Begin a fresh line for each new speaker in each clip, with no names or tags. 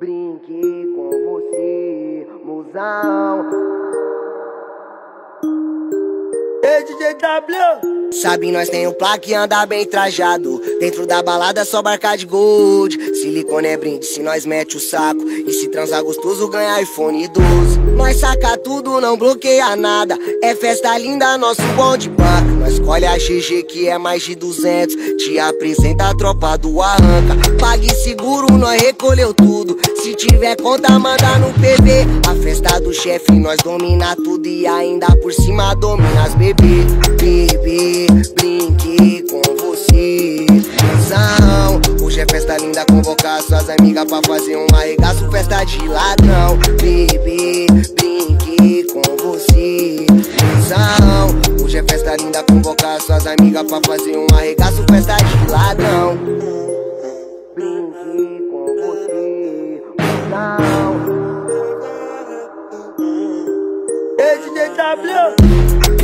Brinque com você, mozão. Ei, DJ W!
Sabe, nós tem um plaque e anda bem trajado. Dentro da balada só barca de gold. Silicone é brinde se nós mete o saco. E se transar gostoso ganha iPhone 12. Nós saca tudo, não bloqueia nada. É festa linda, nosso bonde banca. Nós escolhe a GG que é mais de 200. Te apresenta a tropa do arranca. Pague seguro, nós recolheu tudo. Se tiver conta, manda no PV. A festa do chefe, nós domina tudo. E ainda por cima domina as bebê. Bebê, brinque com você, mozão. Hoje é festa linda, convocar suas amigas pra fazer um arregaço, festa de ladrão. Bebê, brinque com você, mozão. Hoje é festa linda, convocar suas amigas pra fazer um arregaço, festa de ladrão.
Brinque com você, mozão. Ei, DJ W!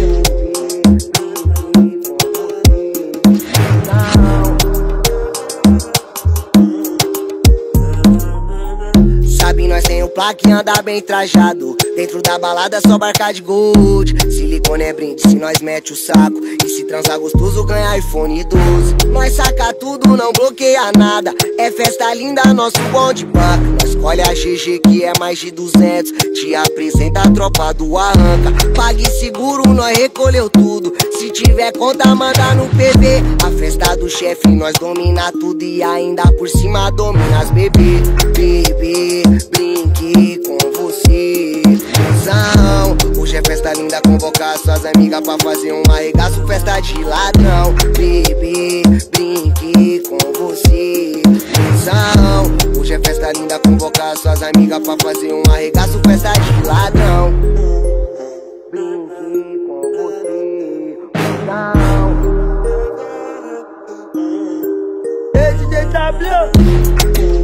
Sabe, nós tem um plaque e anda bem trajado. Dentro da balada só barca de gold. Silicone é brinde se nós mete o saco. E se transar gostoso ganha iPhone 12. Nós saca tudo, não bloqueia nada. É festa linda, nosso bonde banca. Nós escolhe a GG que é mais de 200. Te apresenta a tropa do arranca. Pague seguro, nós recolheu tudo. Se tiver conta, manda no PV. A festa do chefe, nós domina tudo. E ainda por cima domina as bebê. Bebê, brinque com você, mozão. Hoje é festa linda, convocar suas amigas pra fazer um arregaço, festa de ladrão. Bebê, brinque com você, mozão. Hoje é festa linda, convocar suas amigas pra fazer um arregaço, festa de ladrão.
Brinque com você, mozão. Ei, DJ W!